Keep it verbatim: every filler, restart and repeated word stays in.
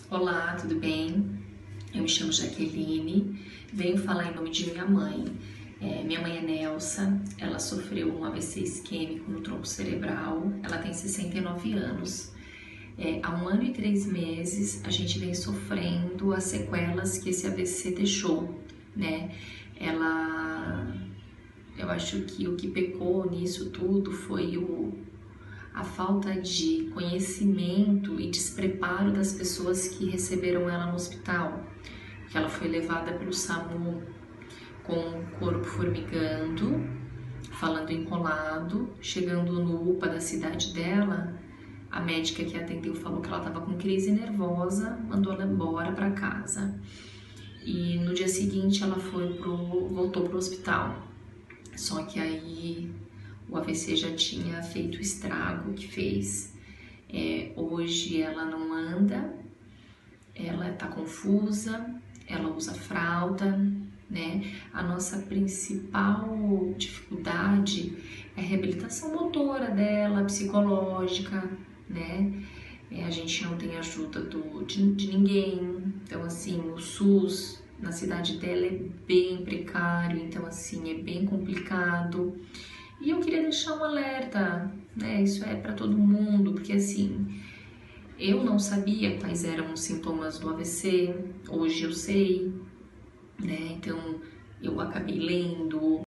Olá, tudo bem? Eu me chamo Jaqueline, venho falar em nome de minha mãe. É, minha mãe é Nelsa, ela sofreu um A V C isquêmico no tronco cerebral, ela tem sessenta e nove anos. É, há um ano e três meses a gente vem sofrendo as sequelas que esse A V C deixou, né? Ela, eu acho que o que pecou nisso tudo foi o a falta de conhecimento e despreparo das pessoas que receberam ela no hospital. Que ela foi levada para o SAMU com o corpo formigando, falando encolado, chegando no U P A da cidade dela, a médica que atendeu falou que ela estava com crise nervosa, mandou ela embora para casa. E no dia seguinte ela foi pro, voltou para o hospital. Só que aí o A V C já tinha feito o estrago que fez. É, hoje ela não anda, ela está confusa, ela usa fralda, né? A nossa principal dificuldade é a reabilitação motora dela, psicológica, né? É, a gente não tem ajuda do, de, de ninguém, então assim, o SUS na cidade dela é bem precário, então assim, é bem complicado. E eu queria deixar um alerta, né? Isso é para todo mundo, porque assim, eu não sabia quais eram os sintomas do A V C, hoje eu sei, né? Então eu acabei lendo,